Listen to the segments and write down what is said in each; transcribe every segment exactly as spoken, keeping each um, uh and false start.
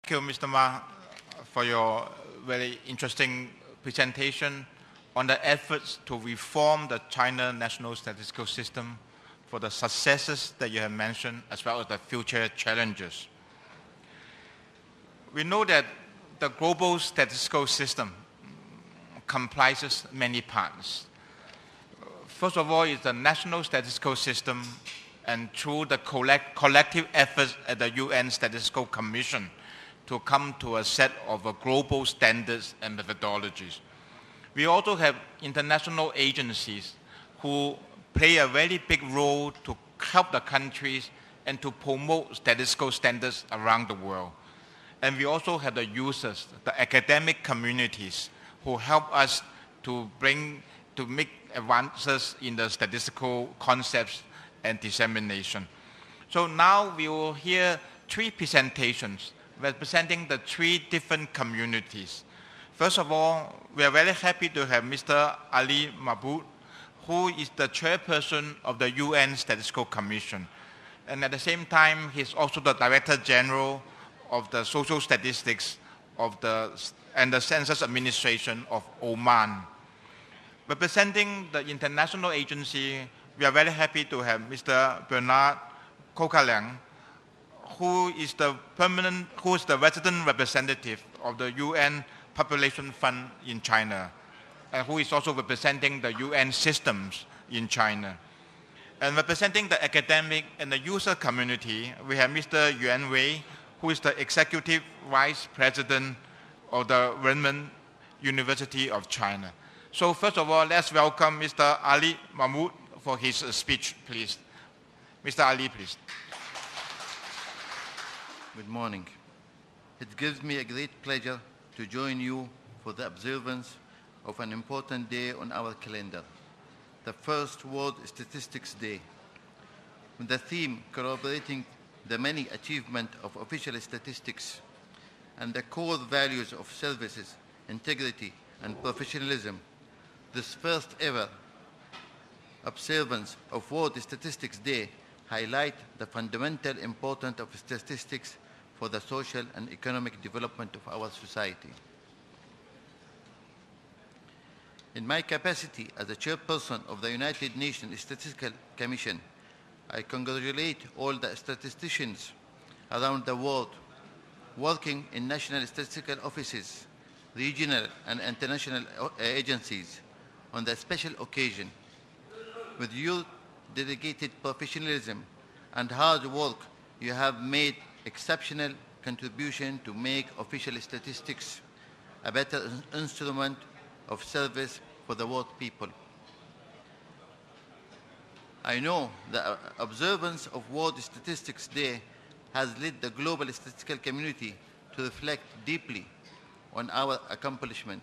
Thank you, Mister Ma, for your very interesting presentation on the efforts to reform the China National Statistical System, for the successes that you have mentioned, as well as the future challenges. We know that the global statistical system comprises many parts. First of all, is the national statistical system, and through the collect collective efforts at the U N Statistical Commission to come to a set of uh, global standards and methodologies. We also have international agencies who play a very big role to help the countries and to promote statistical standards around the world. And we also have the users, the academic communities, who help us to bring, to make advances in the statistical concepts and dissemination. So now we will hear three presentations representing the three different communities. First of all, we are very happy to have Mister Ali Mahmood, who is the chairperson of the U N Statistical Commission. And at the same time, he's also the Director General of the Social Statistics of the, and the Census Administration of Oman. Representing the international agency, we are very happy to have Mister Bernard Kokalang, who is the permanent, who is the resident representative of the U N Population Fund in China, and who is also representing the U N systems in China. And representing the academic and the user community, we have Mister Yuan Wei, who is the Executive Vice President of the Renmin University of China. So first of all, let's welcome Mister Ali Mahmood for his uh, speech, please. Mister Ali, please. Good morning. It gives me a great pleasure to join you for the observance of an important day on our calendar, the first World Statistics Day, with the theme corroborating the many achievements of official statistics and the core values of services, integrity, and professionalism. This first ever observance of World Statistics Day highlight the fundamental importance of statistics for the social and economic development of our society. In my capacity as the chairperson of the United Nations Statistical Commission, I congratulate all the statisticians around the world working in national statistical offices, regional and international agencies on the special occasion. With your dedicated professionalism and hard work, you have made exceptional contribution to make official statistics a better instrument of service for the world people. I know the observance of World Statistics Day has led the global statistical community to reflect deeply on our accomplishment.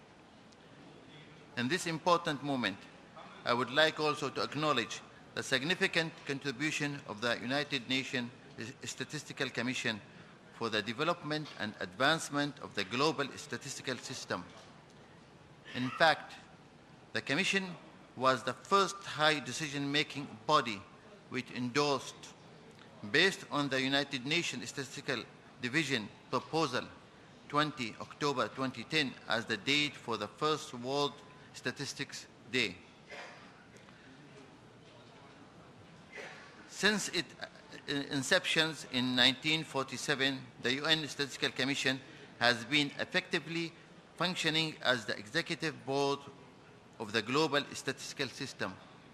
In this important moment, I would like also to acknowledge the significant contribution of the United Nations Statistical Commission for the development and advancement of the global statistical system. In fact, the Commission was the first high decision-making body which endorsed, based on the United Nations Statistical Division proposal, twentieth of October twenty ten as the date for the first World Statistics Day. Since its inception in nineteen forty-seven, the U N Statistical Commission has been effectively functioning as the executive board of the global statistical system.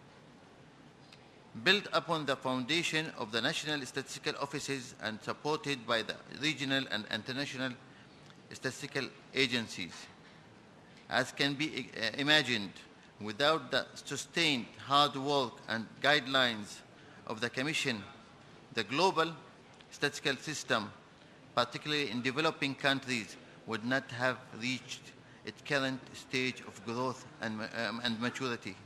Built upon the foundation of the national statistical offices and supported by the regional and international statistical agencies. As can be imagined, without the sustained hard work and guidelines of the Commission, the global statistical system, particularly in developing countries, would not have reached its current stage of growth and, um, and maturity.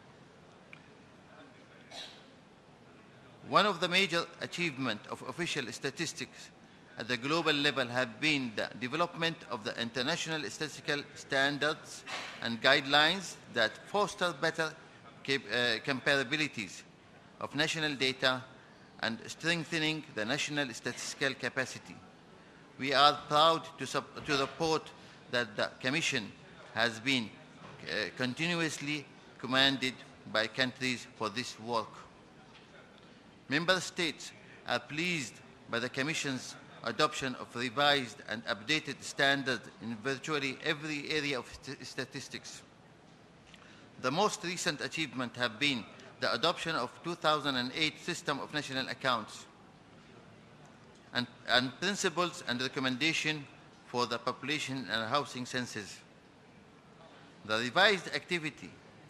One of the major achievements of official statistics at the global level have been the development of the international statistical standards and guidelines that foster better cap uh, comparabilities of national data and strengthening the national statistical capacity. We are proud to, sup to report that the Commission has been uh, continuously commanded by countries for this work. Member States are pleased by the Commission's adoption of revised and updated standards in virtually every area of st statistics. The most recent achievement have been the adoption of two thousand eight System of National Accounts and, and principles and recommendations for the population and housing census. The revised activity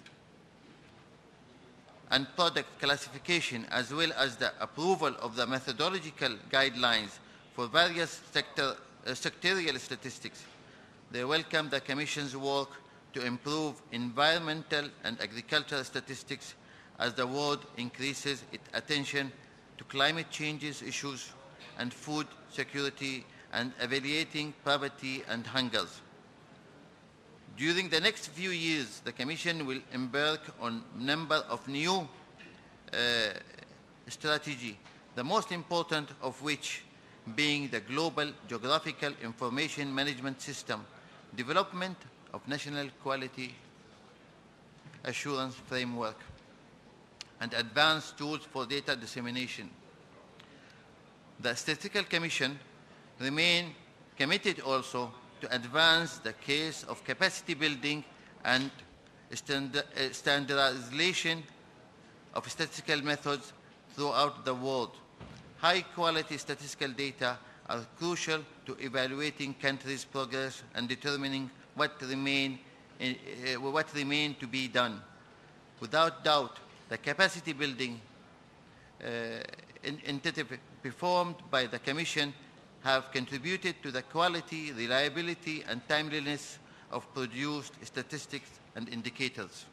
and product classification, as well as the approval of the methodological guidelines for various sector, uh, sectorial statistics. They welcome the Commission's work to improve environmental and agricultural statistics as the world increases its attention to climate change issues and food security and alleviating poverty and hunger. During the next few years, the Commission will embark on a number of new uh, strategies, the most important of which being the Global Geographical Information Management System, development of National Quality Assurance Framework, and advanced tools for data dissemination. The Statistical Commission remains committed also to advance the case of capacity building and standardization of statistical methods throughout the world. High-quality statistical data are crucial to evaluating countries' progress and determining what remain, uh, what remain to be done. Without doubt, the capacity building uh, initiative performed by the Commission have contributed to the quality, reliability, and timeliness of produced statistics and indicators.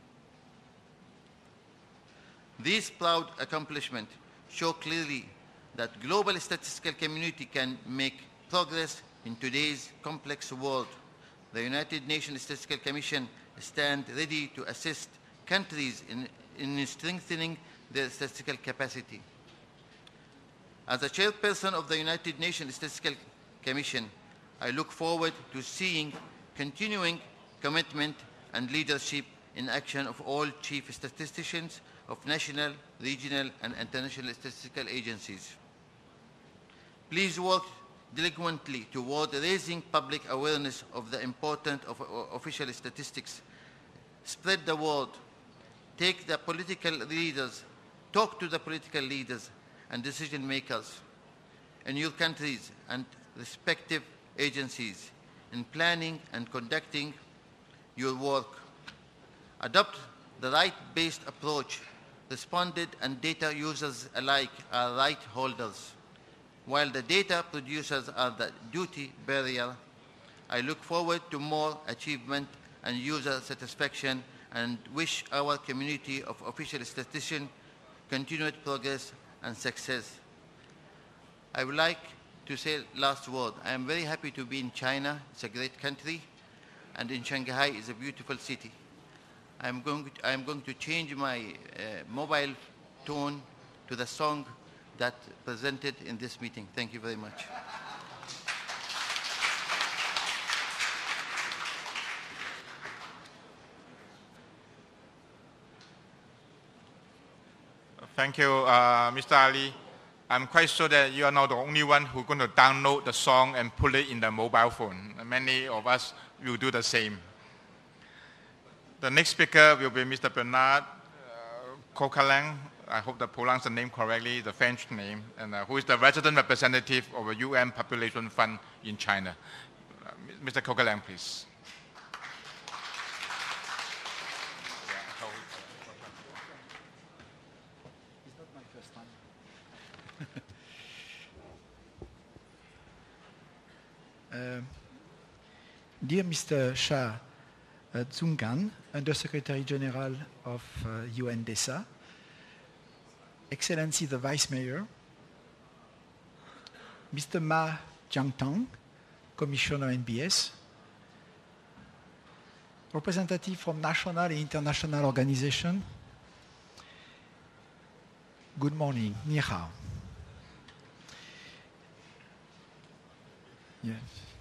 These proud accomplishments show clearly that global statistical community can make progress in today's complex world. The United Nations Statistical Commission stands ready to assist countries in, in strengthening their statistical capacity. As a chairperson of the United Nations Statistical Commission, I look forward to seeing continuing commitment and leadership in action of all chief statisticians of national, regional, and international statistical agencies. Please work diligently toward raising public awareness of the importance of official statistics. Spread the word. Take the political leaders, talk to the political leaders and decision makers in your countries and respective agencies in planning and conducting your work. Adopt the right-based approach. Respondent and data users alike are right holders, while the data producers are the duty bearer. I look forward to more achievement and user satisfaction and wish our community of official statisticians continued progress and success. I would like to say last word. I am very happy to be in China. It's a great country, and in Shanghai is a beautiful city. I am going to, I am going to change my uh, mobile tone to the song that presented in this meeting. Thank you very much. Thank you, uh, Mister Ali. I'm quite sure that you are not the only one who's going to download the song and put it in the mobile phone. Many of us will do the same. The next speaker will be Mister Bernard uh, Coquelin. I hope I pronounced the name correctly, the French name, and uh, who is the resident representative of the U N Population Fund in China. Uh, Mister Coquelin, please. It's not my first time. uh, dear Mister Shah uh, Zungan, Undersecretary General of uh, U N D E S A, Excellency the Vice Mayor, Mister Ma Jiangtang, Commissioner N B S, representative from national and international organizations, good morning, ni hao. Yeah.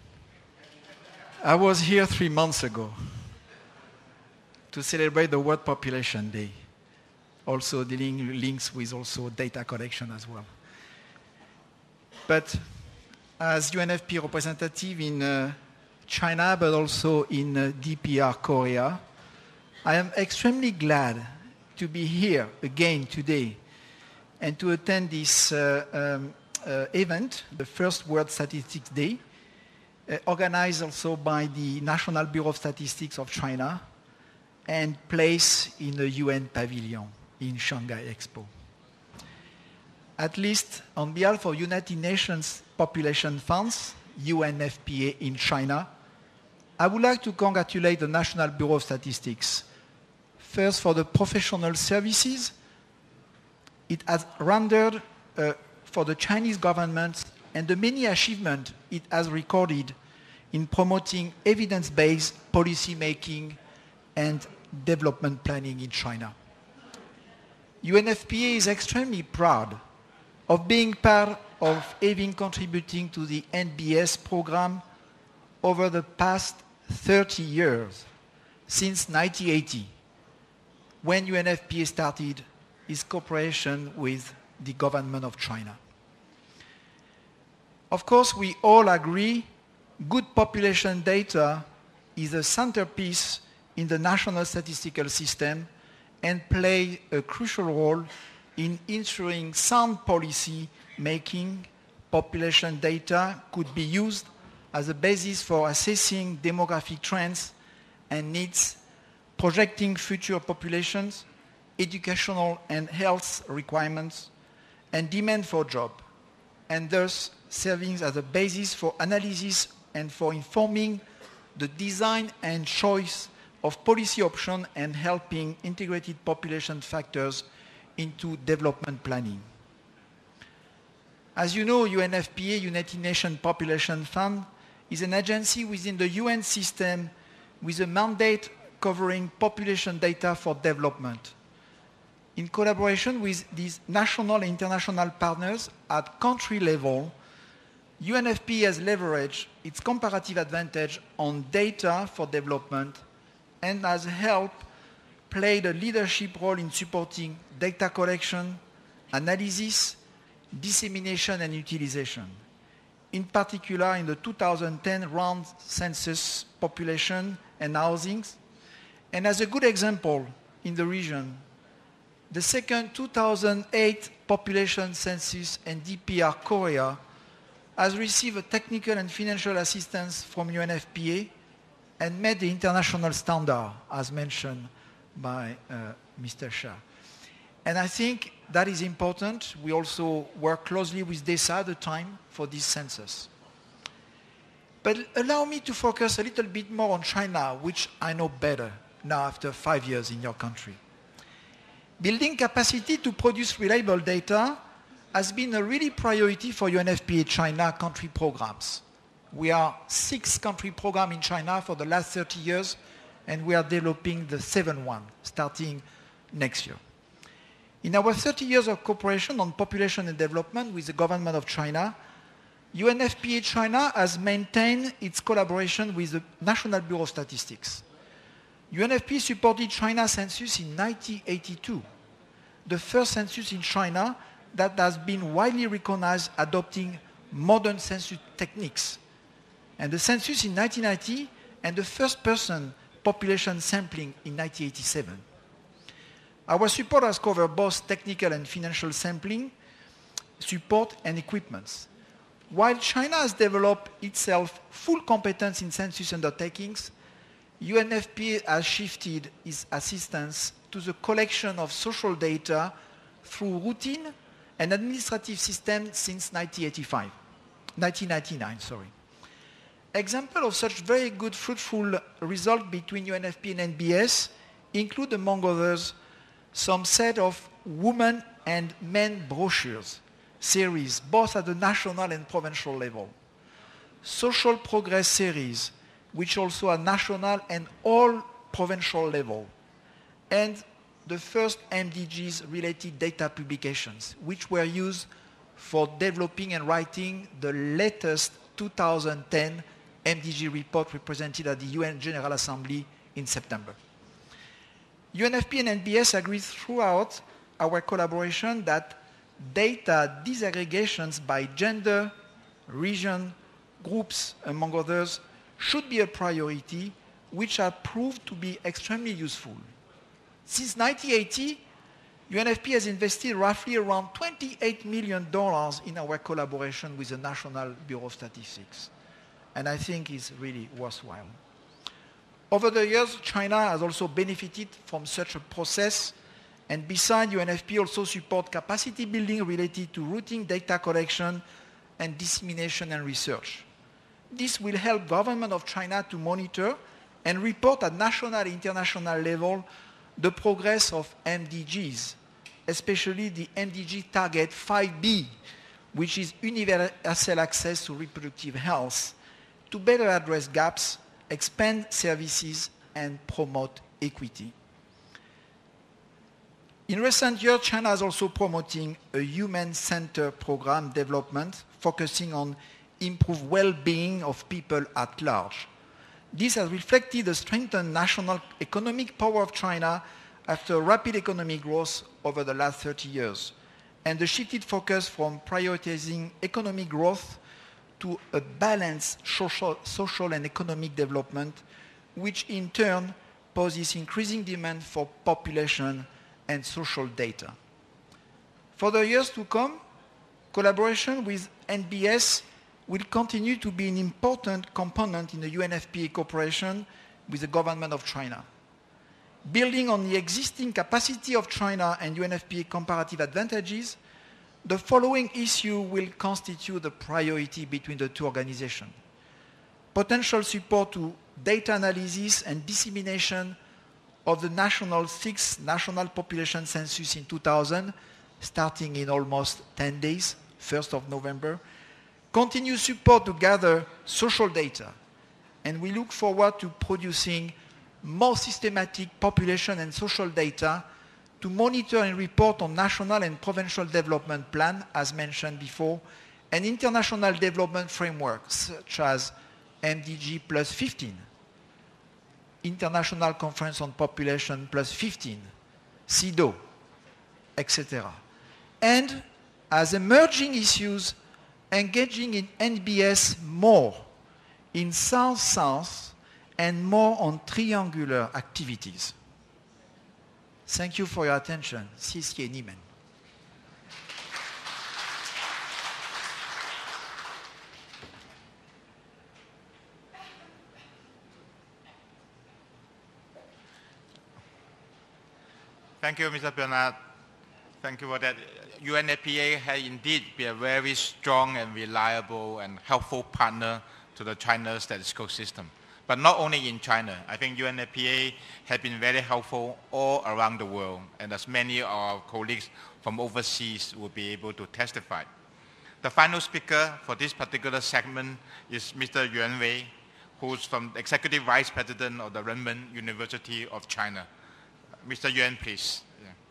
I was here three months ago to celebrate the World Population Day, also dealing links with also data collection as well. But as U N F P A representative in uh, China, but also in uh, D P R Korea, I am extremely glad to be here again today and to attend this uh, um, uh, event, the first World Statistics Day, uh, organized also by the National Bureau of Statistics of China and placed in the U N pavilion in Shanghai Expo. At least on behalf of United Nations Population Funds, U N F P A in China, I would like to congratulate the National Bureau of Statistics, first for the professional services it has rendered uh, for the Chinese government and the many achievements it has recorded in promoting evidence-based policy making and development planning in China. U N F P A is extremely proud of being part of having contributing to the N B S program over the past thirty years, since nineteen eighty, when U N F P A started its cooperation with the government of China. Of course, we all agree good population data is a centerpiece in the national statistical system and play a crucial role in ensuring sound policy making. Population data could be used as a basis for assessing demographic trends and needs, projecting future populations, educational and health requirements, and demand for jobs, and thus serving as a basis for analysis and for informing the design and choice of policy options and helping integrated population factors into development planning. As you know, U N F P A, United Nations Population Fund, is an agency within the U N system with a mandate covering population data for development. In collaboration with these national and international partners at country level, U N F P A has leveraged its comparative advantage on data for development and has helped play a leadership role in supporting data collection, analysis, dissemination, and utilization. In particular, in the two thousand ten round census population and housings, and as a good example in the region, the second two thousand eight population census and D P R Korea has received a technical and financial assistance from U N F P A and met the international standard, as mentioned by uh, Mister Shah. And I think that is important. We also work closely with D E S A at the time for this census. But allow me to focus a little bit more on China, which I know better now after five years in your country. Building capacity to produce reliable data has been a really priority for U N F P A China country programs. We are six country programs in China for the last thirty years, and we are developing the seventh one starting next year. In our thirty years of cooperation on population and development with the government of China, U N F P A China has maintained its collaboration with the National Bureau of Statistics. U N F P A supported China census in nineteen eighty-two, the first census in China that has been widely recognized adopting modern census techniques, and the census in nineteen ninety and the first person population sampling in nineteen eighty-seven. Our support has covered both technical and financial sampling, support, and equipments. While China has developed itself full competence in census undertakings, U N F P A has shifted its assistance to the collection of social data through routine and administrative systems since nineteen eighty-five, nineteen ninety-nine. Sorry. Examples of such very good, fruitful results between U N F P A and N B S include, among others, some set of women and men brochures, series, both at the national and provincial level. Social progress series, which also are national and all provincial level. And the first M D Gs related data publications, which were used for developing and writing the latest two thousand ten M D G report represented at the U N General Assembly in September. U N F P and N B S agreed throughout our collaboration that data disaggregations by gender, region, groups, among others, should be a priority, which are proved to be extremely useful. Since nineteen eighty, U N F P has invested roughly around twenty-eight million dollars in our collaboration with the National Bureau of Statistics, and I think it's really worthwhile. Over the years, China has also benefited from such a process, and besides, U N F P also supports capacity building related to routing data collection and dissemination and research. This will help government of China to monitor and report at national and international level the progress of M D Gs, especially the M D G target five B, which is universal access to reproductive health, to better address gaps, expand services, and promote equity. In recent years, China is also promoting a human-centered program development focusing on improved well-being of people at large. This has reflected the strengthened national economic power of China after rapid economic growth over the last thirty years, and the shifted focus from prioritizing economic growth to a balanced social, social and economic development, which in turn poses increasing demand for population and social data. For the years to come, collaboration with N B S will continue to be an important component in the U N F P A cooperation with the government of China. Building on the existing capacity of China and U N F P A comparative advantages, the following issue will constitute the priority between the two organizations. Potential support to data analysis and dissemination of the national sixth national population census in two thousand, starting in almost ten days, first of November. Continue support to gather social data, and we look forward to producing more systematic population and social data to monitor and report on national and provincial development plan, as mentioned before, and international development frameworks such as M D G plus fifteen, International Conference on Population plus fifteen, C E D O, et cetera. And as emerging issues, engaging in N B S more in South-South and more on triangular activities. Thank you for your attention. 谢谢你们. Thank you, Mister Bernard. Thank you for that. U N F P A has indeed been a very strong and reliable and helpful partner to the China statistical system. But not only in China. I think U N F P A has been very helpful all around the world, and as many of our colleagues from overseas will be able to testify. The final speaker for this particular segment is Mister Yuan Wei, who's from Executive Vice President of the Renmin University of China. Mister Yuan, please.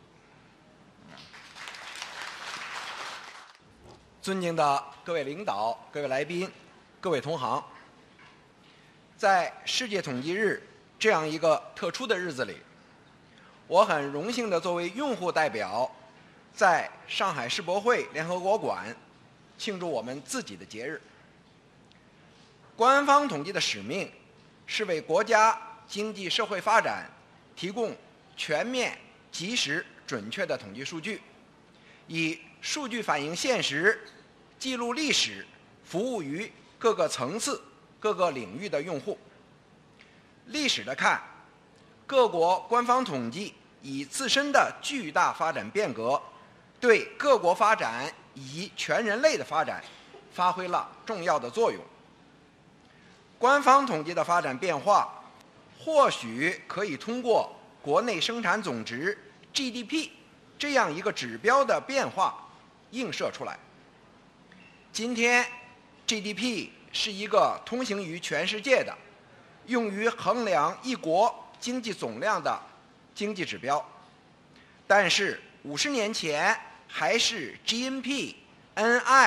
尊敬的各位领导、各位来宾、各位同行，在世界统计日这样一个特殊的日子里，我很荣幸地作为用户代表，在上海世博会联合国馆庆祝我们自己的节日。官方统计的使命是为国家经济社会发展提供全面、及时、准确的统计数据，以数据反映现实，记录历史，服务于各个层次、各个领域的用户。历史的看，各国官方统计以自身的巨大发展变革，对各国发展以及全人类的发展发挥了重要的作用。官方统计的发展变化，或许可以通过国内生产总值 G D P 这样一个指标的变化映射出来。今天 G D P 是一个通行于全世界的，用于衡量一国经济总量的经济指标，但是五十年前还是 G N P、N I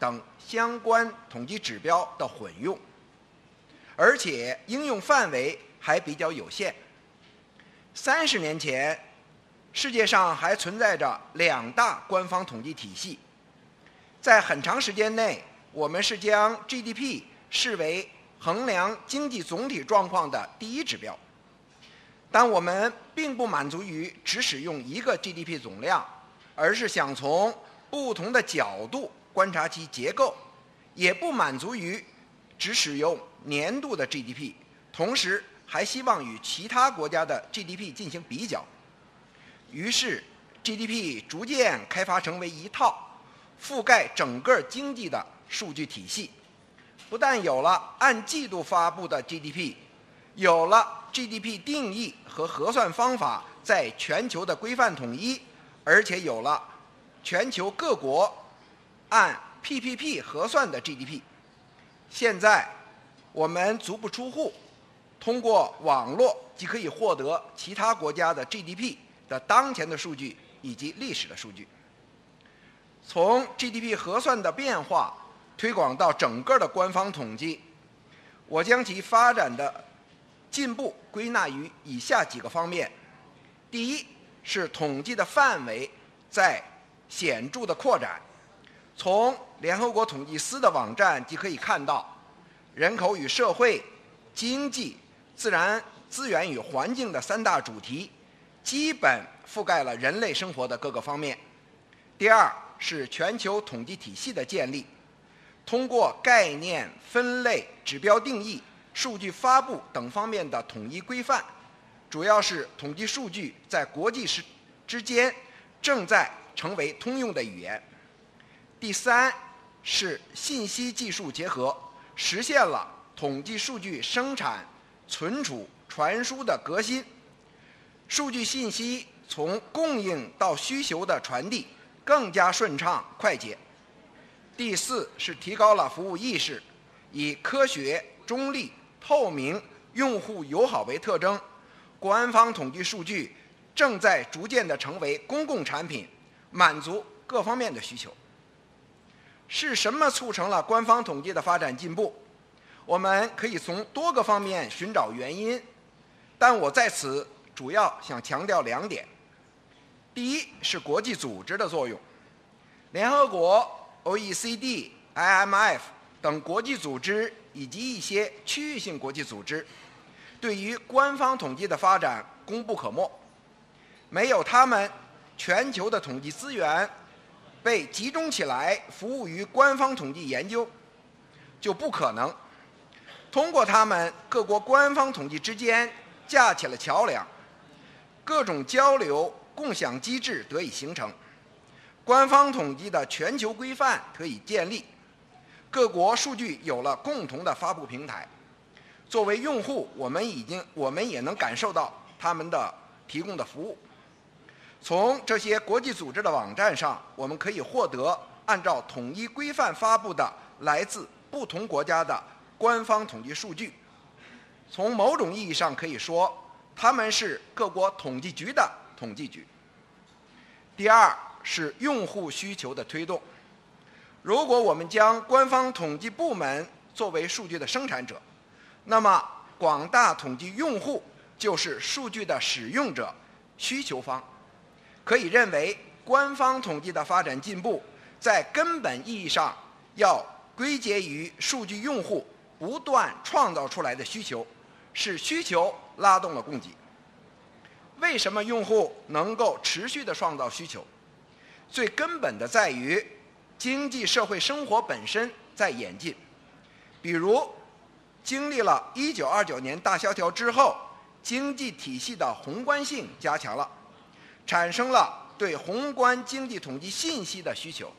等相关统计指标的混用，而且应用范围还比较有限。三十年前，世界上还存在着两大官方统计体系，在很长时间内，我们是将 G D P 视为衡量经济总体状况的第一指标。但我们并不满足于只使用一个 G D P 总量，而是想从不同的角度观察其结构，也不满足于只使用年度的 G D P， 同时还希望与其他国家的 G D P 进行比较。于是 G D P 逐渐开发成为一套覆盖整个经济的数据体系，不但有了按季度发布的 G D P， 有了 G D P 定义和核算方法在全球的规范统一，而且有了全球各国按 P P P 核算的 G D P。 现在我们足不出户，通过网络即可以获得其他国家的 G D P 的当前的数据以及历史的数据。从 G D P 核算的变化推广到整个的官方统计，我将其发展的进步归纳于以下几个方面。第一是统计的范围在显著的扩展。从联合国统计司的网站即可以看到，人口与社会、经济、自然资源与环境的三大主题基本覆盖了人类生活的各个方面。第二是全球统计体系的建立，通过概念、分类、指标定义、数据发布等方面的统一规范，主要是统计数据在国际之间正在成为通用的语言。第三是信息技术结合，实现了统计数据生产、存储、传输的革新，数据信息从供应到需求的传递更加顺畅快捷。第四是提高了服务意识，以科学、中立、透明、用户友好为特征，官方统计数据正在逐渐地成为公共产品，满足各方面的需求。是什么促成了官方统计的发展进步？我们可以从多个方面寻找原因，但我在此主要想强调两点。第一是国际组织的作用，联合国、O E C D、I M F 等国际组织以及一些区域性国际组织对于官方统计的发展功不可没。没有他们，全球的统计资源被集中起来服务于官方统计研究就不可能。通过他们，各国官方统计之间架起了桥梁，各种交流共享机制得以形成，官方统计的全球规范得以建立，各国数据有了共同的发布平台。作为用户，我们已经我们也能感受到他们的提供的服务。从这些国际组织的网站上，我们可以获得按照统一规范发布的来自不同国家的官方统计数据。从某种意义上可以说，他们是各国统计局的统计局。第二是用户需求的推动。如果我们将官方统计部门作为数据的生产者，那么广大统计用户就是数据的使用者、需求方。可以认为，官方统计的发展进步在根本意义上要归结于数据用户不断创造出来的需求，是需求拉动了供给。为什么用户能够持续地创造需求？最根本的在于经济社会生活本身在演进。比如经历了一九二九年大萧条之后，经济体系的宏观性加强了，产生了对宏观经济统计信息的需求，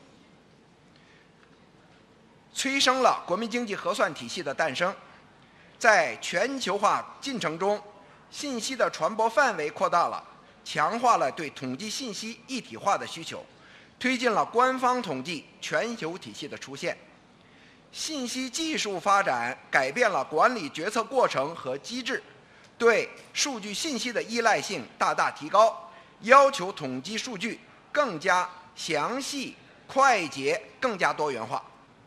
催生了国民经济核算体系的诞生。在全球化进程中，信息的传播范围扩大了，强化了对统计信息一体化的需求，推进了官方统计全球体系的出现。信息技术发展改变了管理决策过程和机制，对数据信息的依赖性大大提高，要求统计数据更加详细、快捷、更加多元化。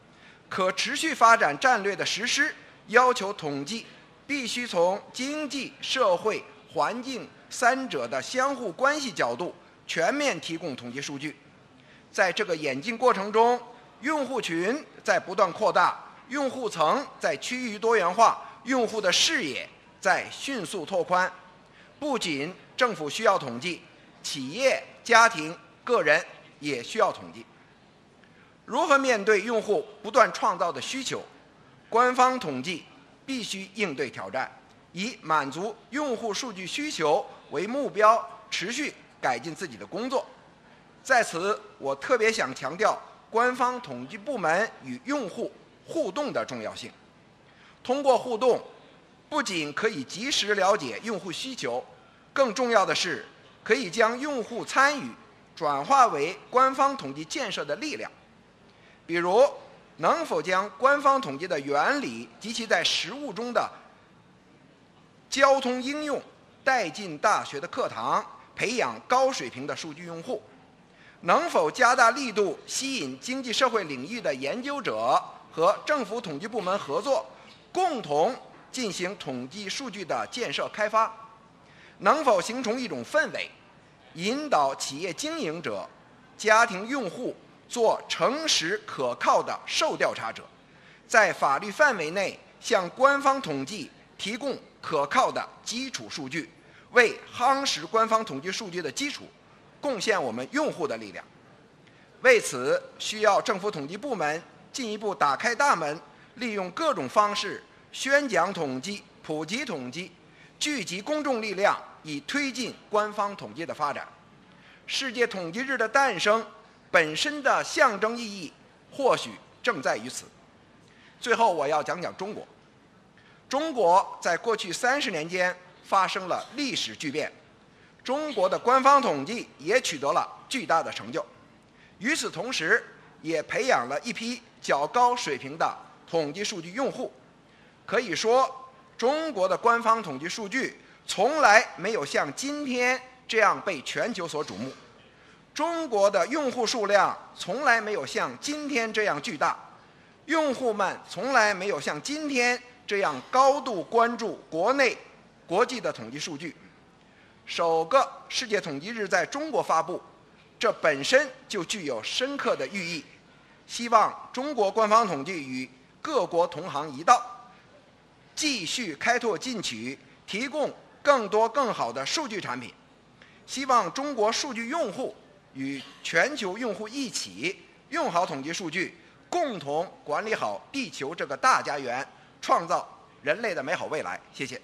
可持续发展战略的实施要求统计必须从经济、社会、环境三者的相互关系角度全面提供统计数据。在这个演进过程中，用户群在不断扩大，用户层在趋于多元化，用户的视野在迅速拓宽。不仅政府需要统计，企业、家庭、个人也需要统计。如何面对用户不断创造的需求？官方统计必须应对挑战，以满足用户数据需求为目标，持续改进自己的工作。在此，我特别想强调官方统计部门与用户互动的重要性。通过互动，不仅可以及时了解用户需求，更重要的是可以将用户参与转化为官方统计建设的力量。比如，能否将官方统计的原理及其在实务中的交通应用带进大学的课堂，培养高水平的数据用户？能否加大力度吸引经济社会领域的研究者和政府统计部门合作，共同进行统计数据的建设开发？能否形成一种氛围，引导企业经营者、家庭用户做诚实可靠的受调查者，在法律范围内向官方统计提供可靠的基础数据，为夯实官方统计数据的基础贡献我们用户的力量。为此，需要政府统计部门进一步打开大门，利用各种方式宣讲统计、普及统计，聚集公众力量，以推进官方统计的发展。世界统计日的诞生本身的象征意义或许正在于此。最后，我要讲讲中国。中国在过去三十年间发生了历史巨变，中国的官方统计也取得了巨大的成就。与此同时，也培养了一批较高水平的统计数据用户。可以说，中国的官方统计数据从来没有像今天这样被全球所瞩目。中国的用户数量从来没有像今天这样巨大，用户们从来没有像今天这样高度关注国内、国际的统计数据。首个世界统计日在中国发布，这本身就具有深刻的寓意。希望中国官方统计与各国同行一道，继续开拓进取，提供更多更好的数据产品。希望中国数据用户与全球用户一起用好统计数据，共同管理好地球这个大家园，创造人类的美好未来。谢谢。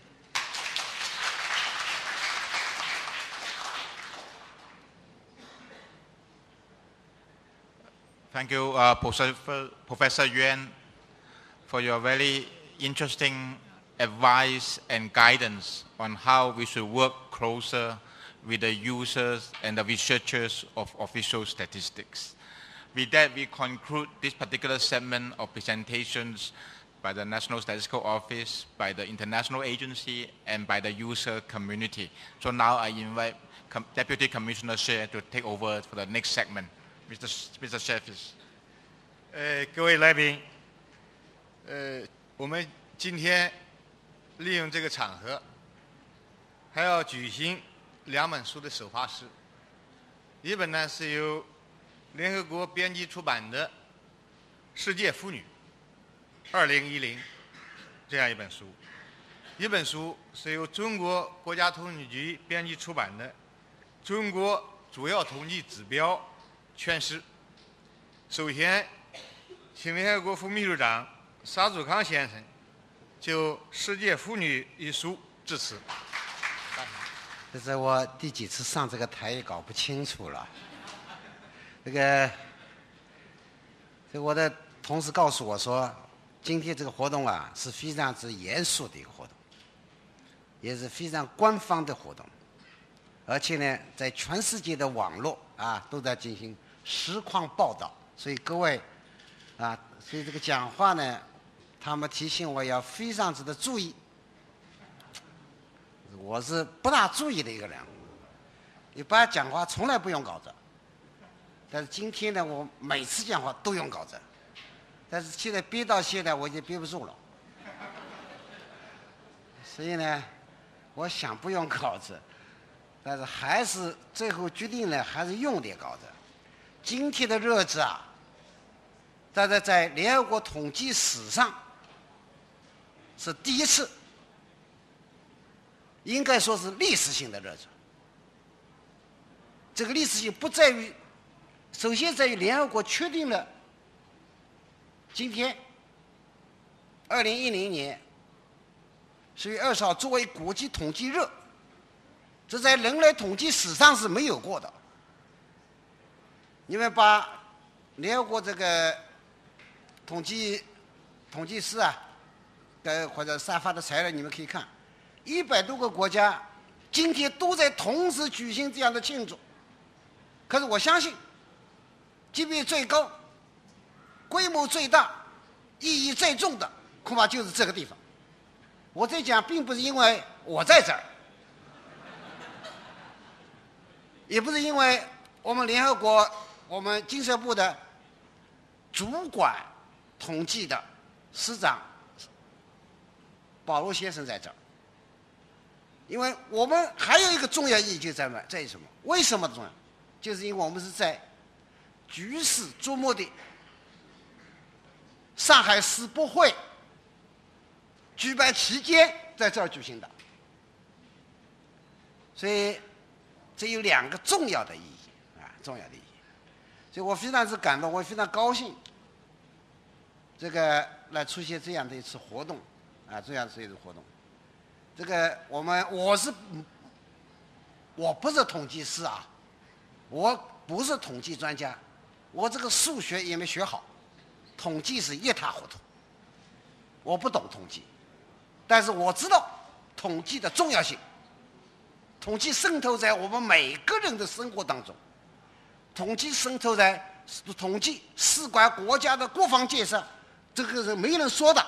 Thank you, uh, Professor, Professor Yuan, for your very interesting advice and guidance on how we should work closer with the users and the researchers of official statistics. With that, we conclude this particular segment of presentations by the National Statistical Office, by the international agency, and by the user community. So now I invite Com- Deputy Commissioner Shea to take over for the next segment. Mister Mister Sheffield. 呃，各位来宾，呃，我们今天利用这个场合，还要举行两本书的首发式。一本呢是由联合国编辑出版的《世界妇女二零一零》这样一本书，一本书是由中国国家统计局编辑出版的《中国主要统计指标全诗》。首先，请联合国副秘书长沙祖康先生就《世界妇女》一书致辞。 这是我第几次上这个台也搞不清楚了。这个，这我的同事告诉我说，今天这个活动啊是非常之严肃的一个活动，也是非常官方的活动，而且呢，在全世界的网络啊都在进行实况报道，所以各位啊，所以这个讲话呢，他们提醒我要非常之的注意。我是不大注意的一个人，一般讲话从来不用稿子，但是今天呢，我每次讲话都用稿子。 但是现在憋到现在我已经憋不住了，所以呢，我想不用稿子，但是还是最后决定了还是用点稿子。今天的日子啊，大概在联合国统计史上是第一次，应该说是历史性的日子。这个历史性不在于，首先在于联合国确定了今天二零一零年十月二十号作为国际统计日，这在人类统计史上是没有过的。你们把联合国这个统计统计师啊，呃或者沙发的材料，你们可以看，一百多个国家今天都在同时举行这样的庆祝。可是我相信，级别最高、规模最大、意义最重的，恐怕就是这个地方。我在讲，并不是因为我在这儿，也不是因为我们联合国、我们经社部的主管统计的司长保罗先生在这儿，因为我们还有一个重要意义就在在于什么？为什么重要？就是因为我们是在举世瞩目的上海世博会举办期间在这儿举行的，所以这有两个重要的意义啊，重要的意义。所以我非常之感动，我非常高兴，这个来出席这样的一次活动啊，这样的一次活动。这个我们我是我不是统计师啊，我不是统计专家，我这个数学也没学好，统计是一塌糊涂，我不懂统计，但是我知道统计的重要性，统计渗透在我们每个人的生活当中，统计渗透在统计事关国家的国防建设，这个是没人说的。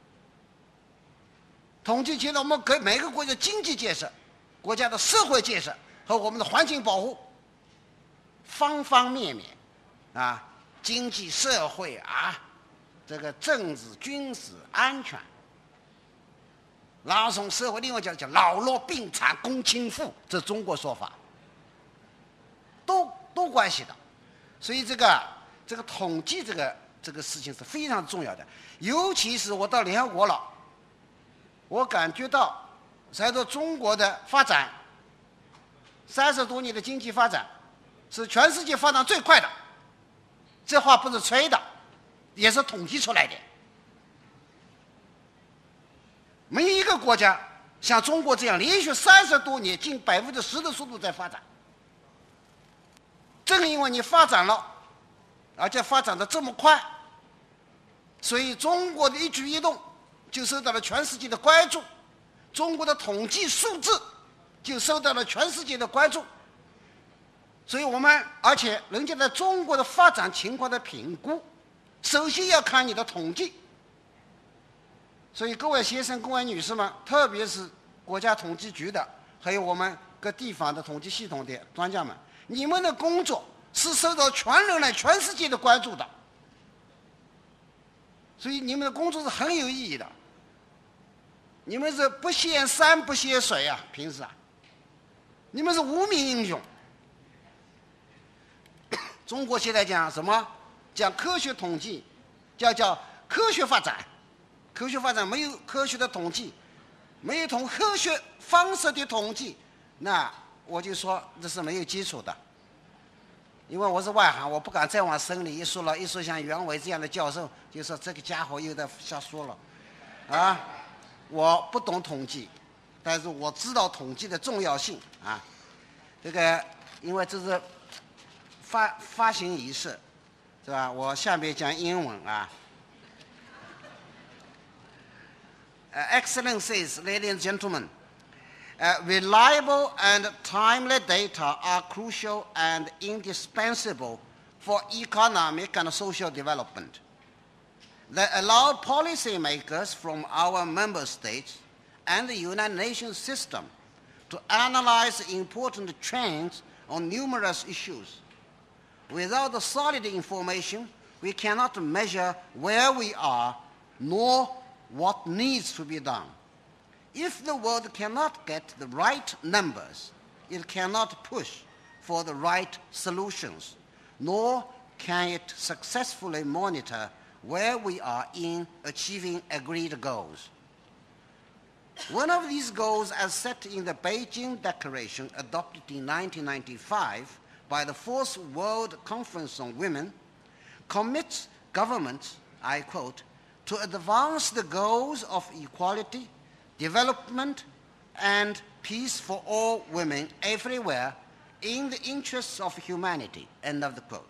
统计牵到我们给每个国家经济建设、国家的社会建设和我们的环境保护方方面面啊，经济社会啊，这个政治军事安全，然后从社会另外讲讲老弱病残公亲妇，这中国说法都都关系的。所以这个这个统计这个这个事情是非常重要的，尤其是我到联合国了，我感觉到随着中国的发展，三十多年的经济发展是全世界发展最快的，这话不是吹的，也是统计出来的。没有一个国家像中国这样连续三十多年近百分之十的速度在发展。正因为你发展了，而且发展的这么快，所以中国的一举一动就受到了全世界的关注，中国的统计数字就受到了全世界的关注。所以我们而且人家在中国的发展情况的评估，首先要看你的统计。所以各位先生各位女士们，特别是国家统计局的还有我们各地方的统计系统的专家们，你们的工作是受到全人类全世界的关注的，所以你们的工作是很有意义的。你们是不嫌山不嫌水啊，平时啊，你们是无名英雄。中国现在讲什么？讲科学统计，叫叫科学发展。科学发展没有科学的统计，没有从科学方式的统计，那我就说这是没有基础的。因为我是外行，我不敢再往深里一说了，一说像袁伟这样的教授，就说这个家伙又在瞎说了，啊，我不懂统计，但是我知道统计的重要性啊。这个因为这是发发行仪式，是吧？我下面讲英文啊。Uh, Excellencies, ladies and gentlemen, uh, reliable and timely data are crucial and indispensable for economic and social development. They allow policymakers from our member states and the United Nations system to analyze important trends on numerous issues. Without the solid information, we cannot measure where we are nor what needs to be done. If the world cannot get the right numbers, it cannot push for the right solutions, nor can it successfully monitor where we are in achieving agreed goals. One of these goals, as set in the Beijing Declaration adopted in nineteen ninety-five by the Fourth World Conference on Women, commits governments, I quote, to advance the goals of equality, development, and peace for all women everywhere in the interests of humanity, end of the quote.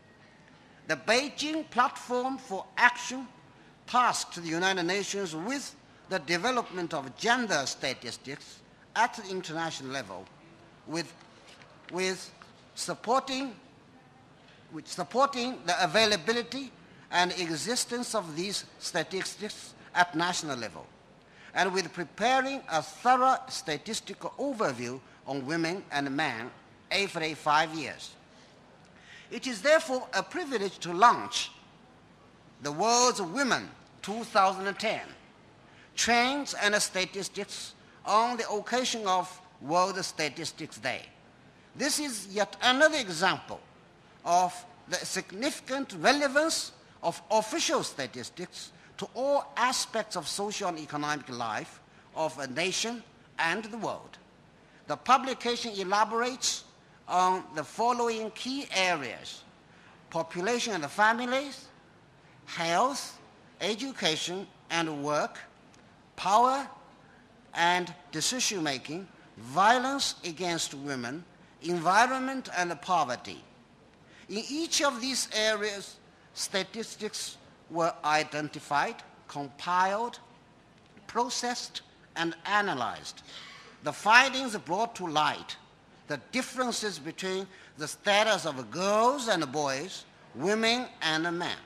The Beijing Platform for Action tasked the United Nations with the development of gender statistics at the international level, with, with, supporting, with supporting the availability and existence of these statistics at national level, and with preparing a thorough statistical overview on women and men every five years. It is therefore a privilege to launch the World's Women two thousand ten Trends and Statistics on the occasion of World Statistics Day. This is yet another example of the significant relevance of official statistics to all aspects of social and economic life of a nation and the world. The publication elaborates on the following key areas: population and families, health, education and work, power and decision-making, violence against women, environment and poverty. In each of these areas, statistics were identified, compiled, processed, and analyzed. The findings brought to light the differences between the status of girls and boys, women and men.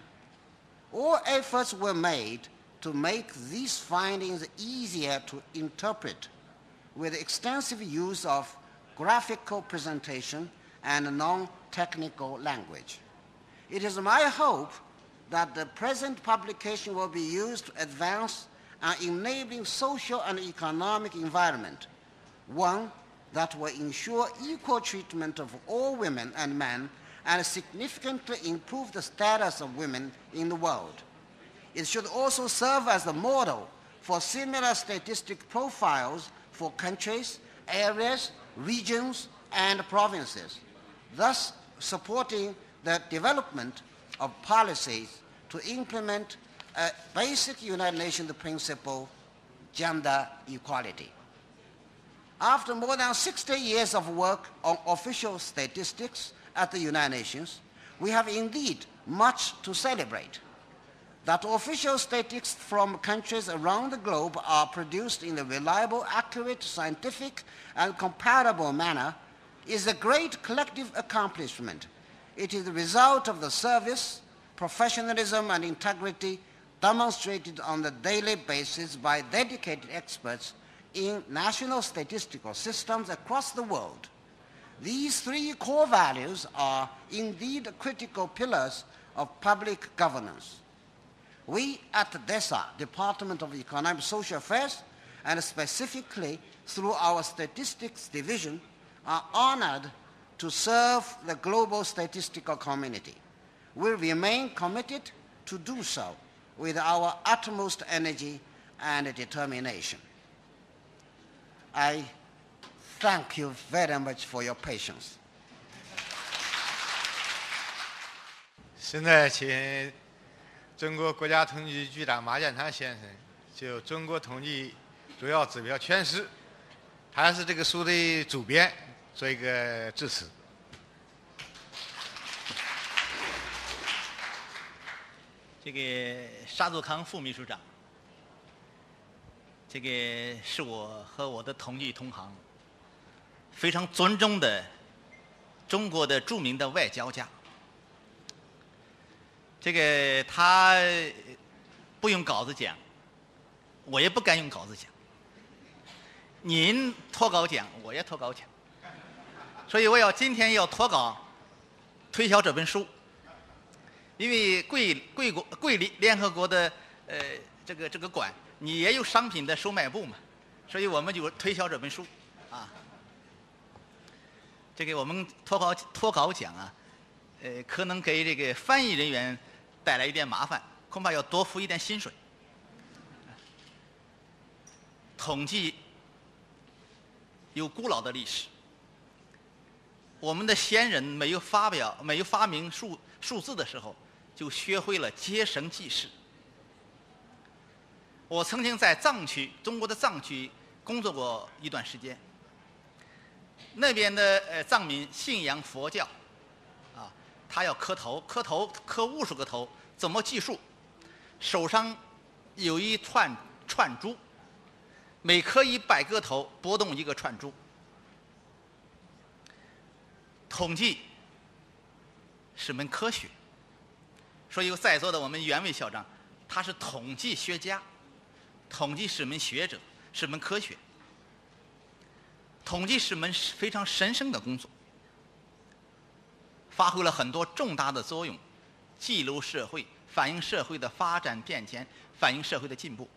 All efforts were made to make these findings easier to interpret with extensive use of graphical presentation and non-technical language. It is my hope that the present publication will be used to advance an enabling social and economic environment, one that will ensure equal treatment of all women and men and significantly improve the status of women in the world. It should also serve as a model for similar statistic profiles for countries, areas, regions, and provinces, thus supporting the development of policies to implement a basic United Nations principle, gender equality. After more than sixty years of work on official statistics at the United Nations, we have indeed much to celebrate. That official statistics from countries around the globe are produced in a reliable, accurate, scientific, and comparable manner is a great collective accomplishment. It is the result of the service, professionalism, and integrity demonstrated on a daily basis by dedicated experts in national statistical systems across the world. These three core values are indeed critical pillars of public governance. We at the DESA, Department of Economic and Social Affairs, and specifically through our Statistics Division, are honored to serve the global statistical community. We remain committed to do so with our utmost energy and determination. I thank you very much for your patience. 现在请中国国家统计局局长马建堂先生就中国统计主要指标诠释，他是这个书的主编，做一个致辞。 这个沙祖康副秘书长，这个是我和我的统计同行非常尊重的中国的著名的外交家。这个他不用稿子讲，我也不敢用稿子讲。您脱稿讲，我也脱稿讲，所以我要今天要脱稿推销这本书。 因为贵贵国贵联联合国的呃这个这个馆，你也有商品的售卖部嘛，所以我们就推销这本书，啊。这个我们脱稿脱稿奖啊，呃，可能给这个翻译人员带来一点麻烦，恐怕要多付一点薪水。统计有古老的历史，我们的先人没有发表、没有发明数数字的时候，就学会了结绳记事。我曾经在藏区，中国的藏区工作过一段时间。那边的呃藏民信仰佛教，啊，他要磕头，磕头磕无数个头，怎么计数？手上有一串串珠，每磕一百个头，拨动一个串珠。统计是门科学，所以在座的我们袁伟校长，他是统计学家，统计是门学者，是门科学。统计是门非常神圣的工作，发挥了很多重大的作用，记录社会，反映社会的发展变迁，反映社会的进步。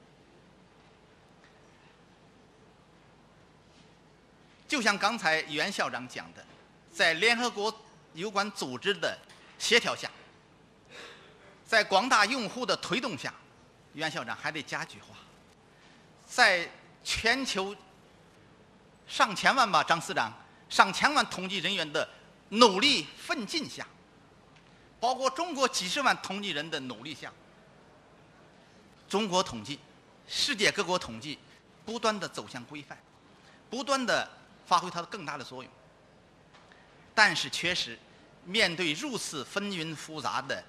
就像刚才袁校长讲的，在联合国有关组织的协调下，在广大用户的推动下，袁校长还得加句话，在全球上千万吧，张司长，上千万统计人员的努力奋进下，包括中国几十万统计人的努力下，中国统计、世界各国统计不断的走向规范，不断的发挥它的更大的作用。但是确实，面对如此纷纭复杂的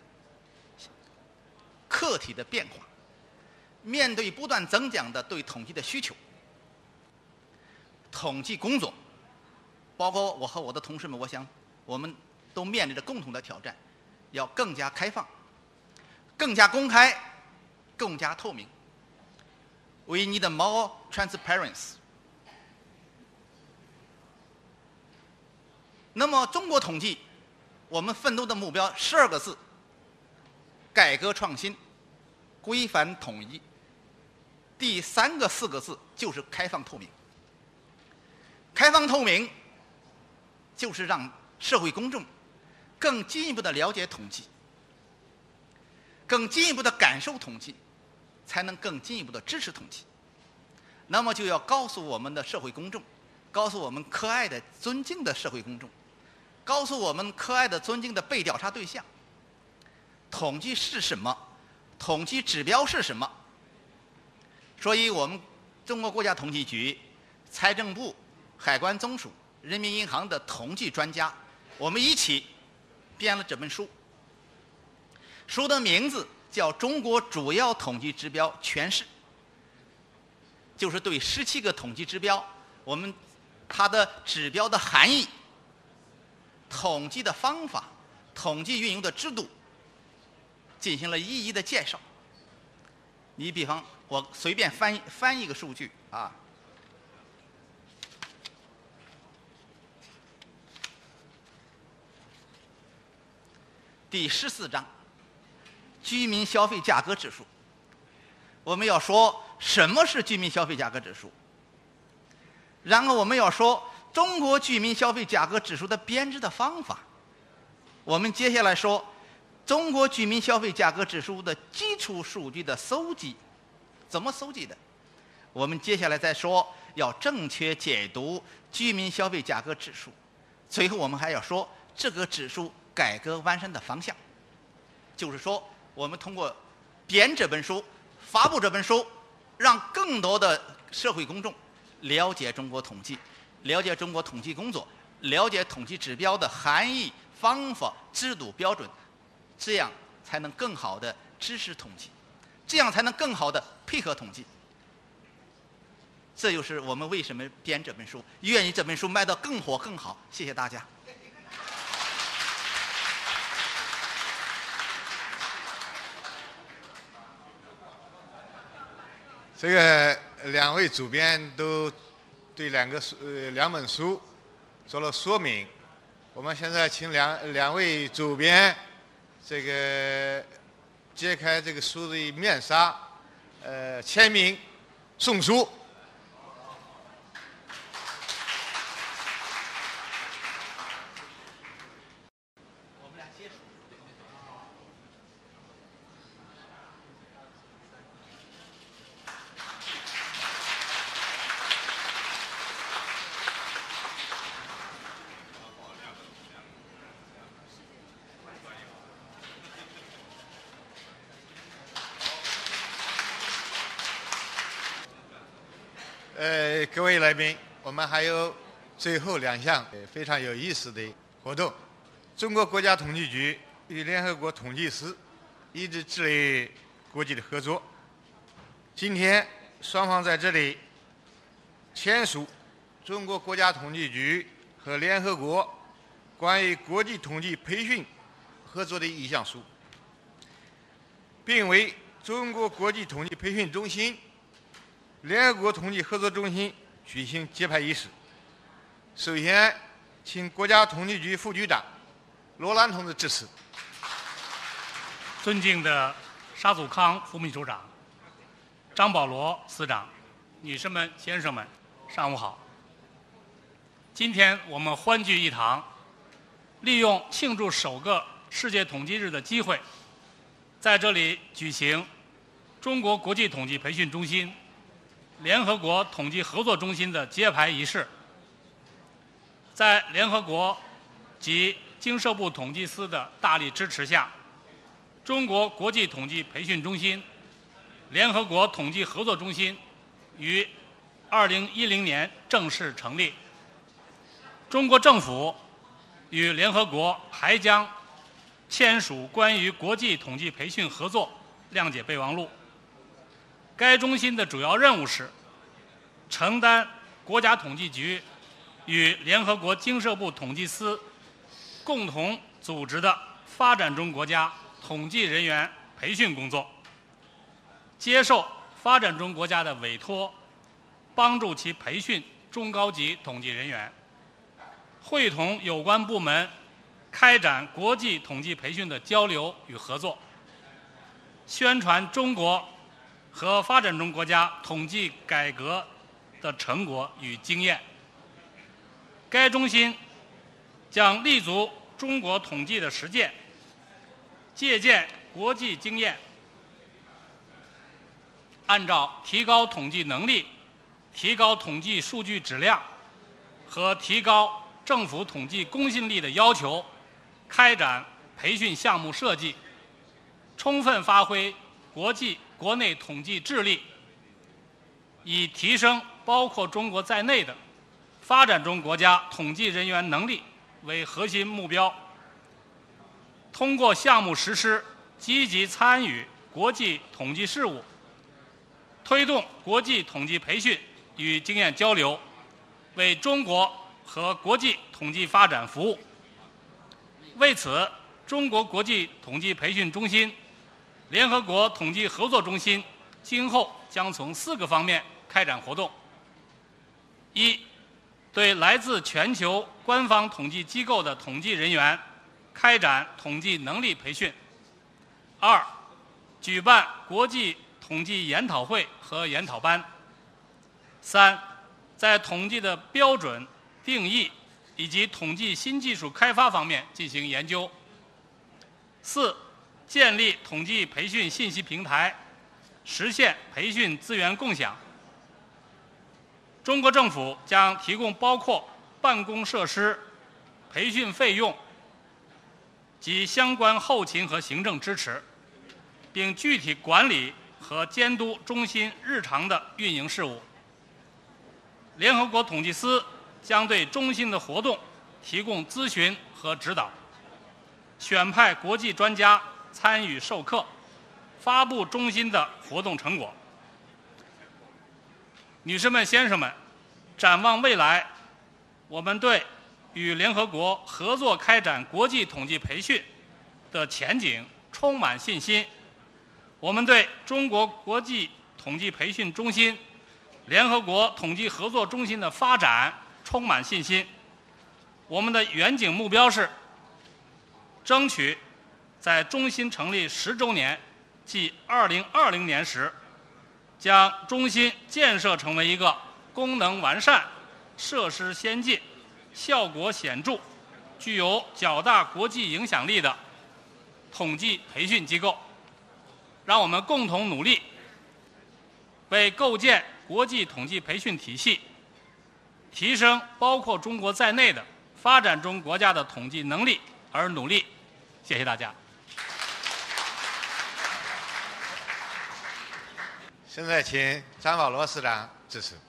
课题的变化，面对不断增长的对统计的需求，统计工作，包括我和我的同事们，我想我们都面临着共同的挑战，要更加开放、更加公开、更加透明。We need more transparency。那么中国统计，我们奋斗的目标十二个字：改革创新、规范统一。第三个四个字就是开放透明。开放透明，就是让社会公众更进一步的了解统计，更进一步的感受统计，才能更进一步的支持统计。那么就要告诉我们的社会公众，告诉我们可爱的、尊敬的社会公众，告诉我们可爱的、尊敬的被调查对象，统计是什么，统计指标是什么。所以我们中国国家统计局、财政部、海关总署、人民银行的统计专家，我们一起编了这本书。书的名字叫《中国主要统计指标诠释》，就是对十七个统计指标，我们它的指标的含义、统计的方法、统计运用的制度，进行了一一的介绍。你比方，我随便翻译翻译一个数据啊。第十四章，居民消费价格指数。我们要说什么是居民消费价格指数，然后我们要说中国居民消费价格指数的编制的方法。我们接下来说中国居民消费价格指数的基础数据的搜集，怎么搜集的？我们接下来再说要正确解读居民消费价格指数。最后我们还要说这个指数改革完善的方向。就是说，我们通过编这本书、发布这本书，让更多的社会公众了解中国统计，了解中国统计工作，了解统计指标的含义、方法、制度、标准，这样才能更好的支持统计，这样才能更好的配合统计。这就是我们为什么编这本书，愿意这本书卖得更火更好。谢谢大家。 这个两位主编都对两个书呃两本书做了说明，我们现在请两两位主编这个揭开这个书的面纱，呃，签名送书。呃，各位来宾，我们还有最后两项呃非常有意思的活动。中国国家统计局与联合国统计司一直致力于国际的合作。今天双方在这里签署中国国家统计局和联合国关于国际统计培训合作的意向书，并为中国国际统计培训中心、联合国统计合作中心举行揭牌仪式。首先，请国家统计局副局长罗兰同志致辞。 尊敬的沙祖康副秘书长、张保罗司长、女士们、先生们，上午好。今天我们欢聚一堂，利用庆祝首个世界统计日的机会，在这里举行中国国际统计培训中心、联合国统计合作中心的揭牌仪式。在联合国及经社部统计司的大力支持下，中国国际统计培训中心、联合国统计合作中心于二零一零年正式成立。中国政府与联合国还将签署关于国际统计培训合作谅解备忘录。该中心的主要任务是承担国家统计局与联合国经社部统计司共同组织的发展中国家统计人员培训工作，接受发展中国家的委托，帮助其培训中高级统计人员，会同有关部门开展国际统计培训的交流与合作，宣传中国和发展中国家统计改革的成果与经验。该中心将立足中国统计的实践，借鉴国际经验，按照提高统计能力、提高统计数据质量和提高政府统计公信力的要求，开展培训项目设计，充分发挥国际国内统计智力，以提升包括中国在内的发展中国家统计人员能力为核心目标。通过项目实施，积极参与国际统计事务，推动国际统计培训与经验交流，为中国和国际统计发展服务。为此，中国国际统计培训中心、联合国统计合作中心今后将从四个方面开展活动：一、对来自全球官方统计机构的统计人员开展统计能力培训；二、举办国际统计研讨会和研讨班；三、在统计的标准、定义以及统计新技术开发方面进行研究；四、建立统计培训信息平台，实现培训资源共享。中国政府将提供包括办公设施、培训费用及相关后勤和行政支持，并具体管理和监督中心日常的运营事务。联合国统计司将对中心的活动提供咨询和指导，选派国际专家参与授课，发布中心的活动成果。女士们、先生们，展望未来，我们对与联合国合作开展国际统计培训的前景充满信心。我们对中国国际统计培训中心、联合国统计合作中心的发展充满信心。我们的远景目标是争取在中心成立十周年，即二零二零年时，将中心建设成为一个功能完善、设施先进、效果显著、具有较大国际影响力的统计培训机构。让我们共同努力，为构建国际统计培训体系，提升包括中国在内的发展中国家的统计能力而努力。谢谢大家。 现在请张保罗司长致辞。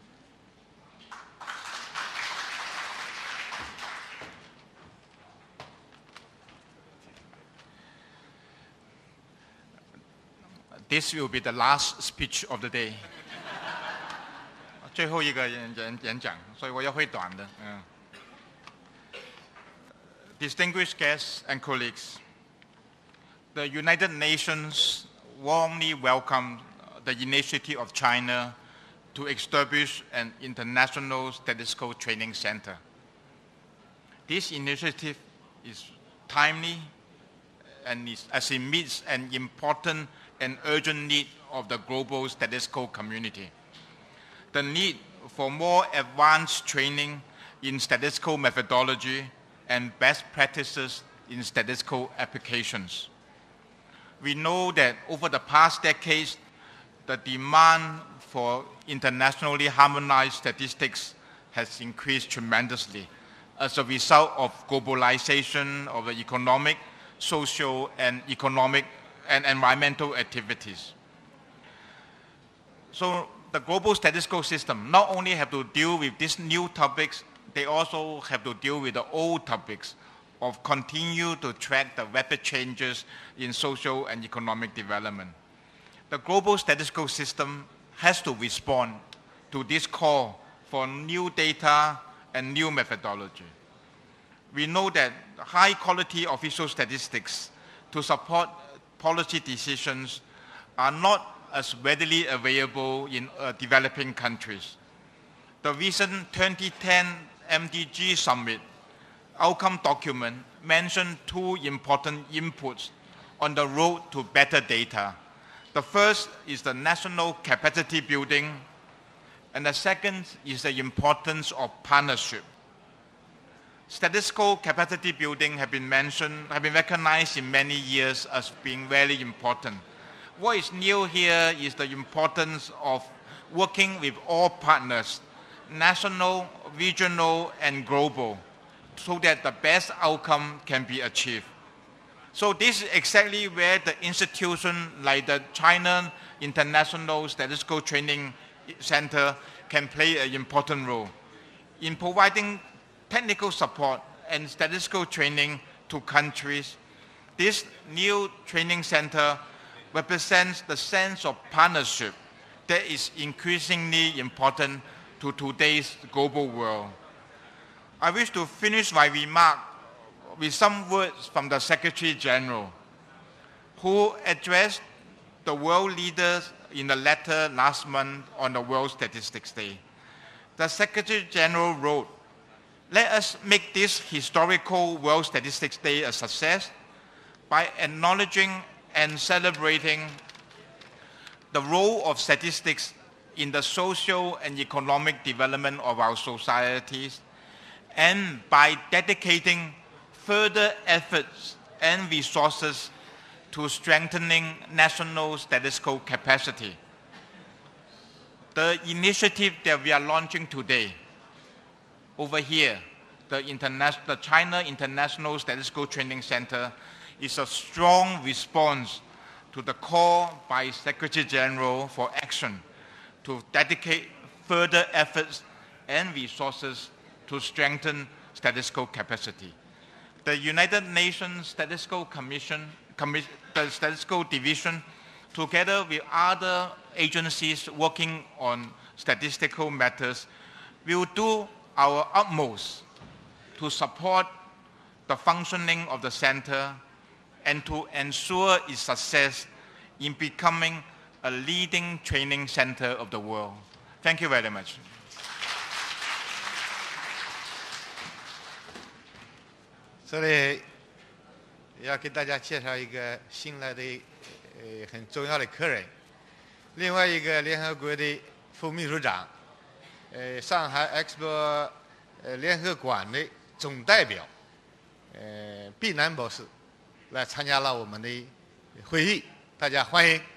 This will be the last speech of the day. 最后一个演演演讲，所以我要会短的。嗯。Distinguished guests and colleagues, the United Nations warmly welcome the initiative of China to establish an international statistical training center. This initiative is timely and is, as it meets an important and urgent need of the global statistical community. The need for more advanced training in statistical methodology and best practices in statistical applications. We know that over the past decades, the demand for internationally harmonized statistics has increased tremendously as a result of globalization of the economic, social, and economic and environmental activities. So the global statistical system not only have to deal with these new topics, they also have to deal with the old topics of continue to track the rapid changes in social and economic development. The global statistical system has to respond to this call for new data and new methodology. We know that high quality official statistics to support policy decisions are not as readily available in uh, developing countries. The recent twenty ten M D G Summit outcome document mentioned two important inputs on the road to better data. The first is the national capacity building, and the second is the importance of partnership. Statistical capacity building have been mentioned, have been recognized in many years as being very important. What is new here is the importance of working with all partners, national, regional, and global, so that the best outcome can be achieved. So this is exactly where the institution like the China International Statistical Training Center can play an important role in providing technical support and statistical training to countries. This new training center represents the sense of partnership that is increasingly important to today's global world. I wish to finish my remark with some words from the Secretary General, who addressed the world leaders in a letter last month on the World Statistics Day. The Secretary General wrote, "Let us make this historical World Statistics Day a success by acknowledging and celebrating the role of statistics in the social and economic development of our societies, and by dedicating further efforts and resources to strengthening national statistical capacity." The initiative that we are launching today, over here, the, Interna- the China International Statistical Training Center, is a strong response to the call by Secretary General for action to dedicate further efforts and resources to strengthen statistical capacity. The United Nations Statistical Commission, Commi- the Statistical Division, together with other agencies working on statistical matters, will do our utmost to support the functioning of the center and to ensure its success in becoming a leading training center of the world. Thank you very much. 这里要给大家介绍一个新来的呃很重要的客人，另外一个联合国的副秘书长，呃上海 Expo 呃联合馆的总代表，呃毕南博士来参加了我们的会议，大家欢迎。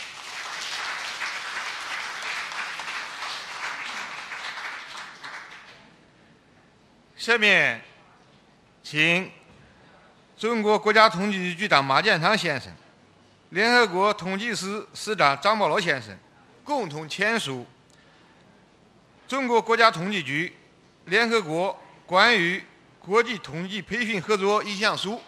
下面，请中国国家统计局局长马建堂先生、联合国统计司司长张保罗先生共同签署中国国家统计局联合国关于国际统计培训合作意向书。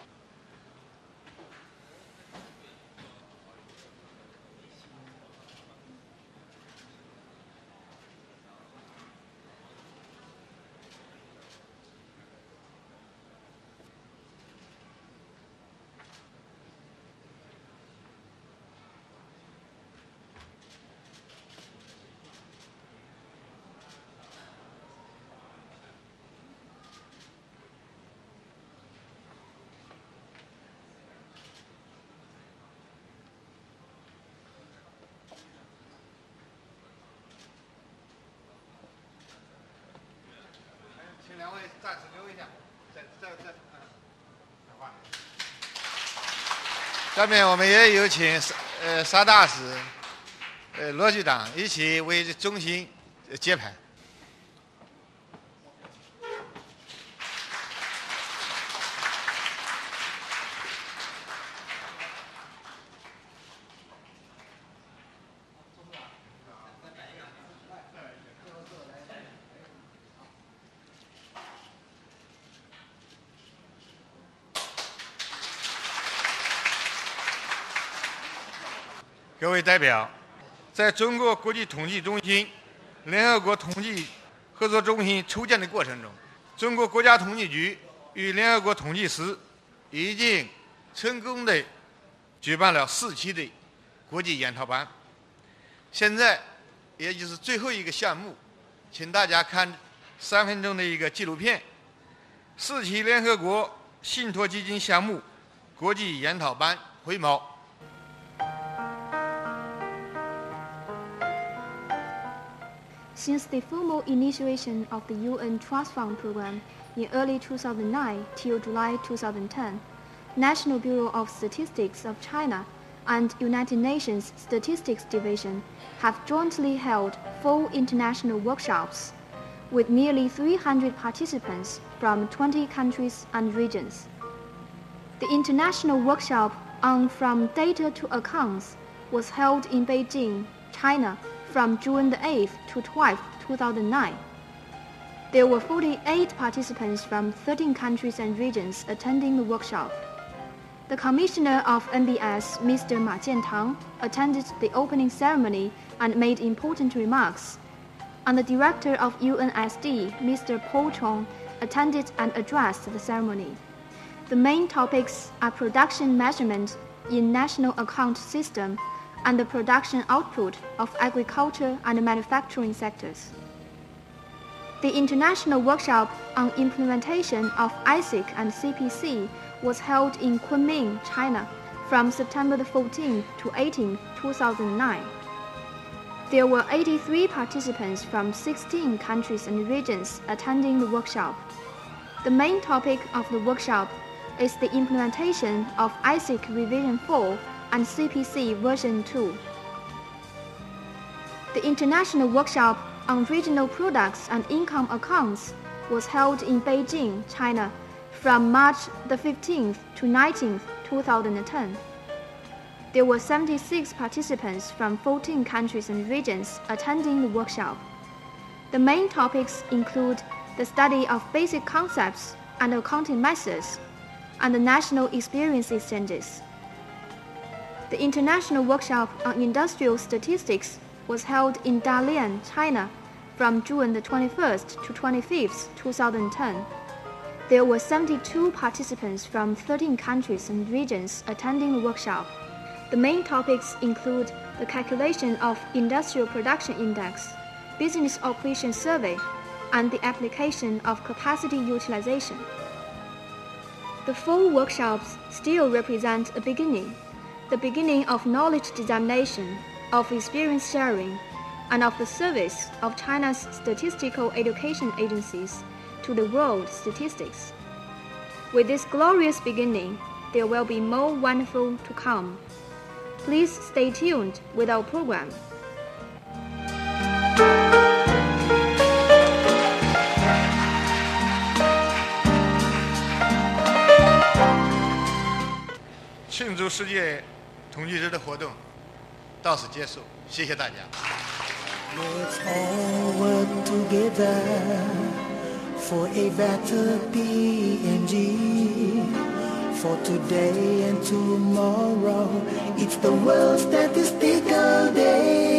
请两位暂时留一下，再再再嗯，讲话。下面我们也有请呃沙大使、呃罗局长一起为中心接盘。各位代表，在中国国际统计中心、联合国统计合作中心筹建的过程中，中国国家统计局与联合国统计司已经成功地举办了四期的国际研讨班。现在，也就是最后一个项目，请大家看三分钟的一个纪录片：四期联合国信托基金项目国际研讨班回眸。 Since the formal initiation of the U N Trust Fund program in early two thousand nine till July two thousand ten, National Bureau of Statistics of China and United Nations Statistics Division have jointly held four international workshops with nearly three hundred participants from twenty countries and regions. The international workshop on From Data to Accounts was held in Beijing, China, from June the eighth to twelfth, two thousand nine. There were forty-eight participants from thirteen countries and regions attending the workshop. The Commissioner of N B S, Mister Ma Jiantang, attended the opening ceremony and made important remarks. And the Director of U N S D, Mister Paul Chong, attended and addressed the ceremony. The main topics are production measurement in national account system and the production output of agriculture and manufacturing sectors. The international workshop on implementation of I S I C and C P C was held in Kunming, China, from September the fourteenth to eighteenth, two thousand nine. There were eighty-three participants from sixteen countries and regions attending the workshop. The main topic of the workshop is the implementation of I S I C Revision four and C P C version two. The international workshop on regional products and income accounts was held in Beijing, China, from March the fifteenth to nineteenth, two thousand ten. There were seventy-six participants from fourteen countries and regions attending the workshop. The main topics include the study of basic concepts and accounting methods, and the national experience exchanges. The international workshop on industrial statistics was held in Dalian, China, from June the twenty-first to twenty-fifth, two thousand ten. There were seventy-two participants from thirteen countries and regions attending the workshop. The main topics include the calculation of industrial production index, business operation survey, and the application of capacity utilization. The four workshops still represent a beginning, the beginning of knowledge dissemination, of experience sharing, and of the service of China's statistical education agencies to the world statistics. With this glorious beginning, there will be more wonderful to come. Please stay tuned with our program. "庆祝世界统计日的活动到此结束，谢谢大家。 Let's all work together for a better P N G. For today and tomorrow, it's the World Statistical Day.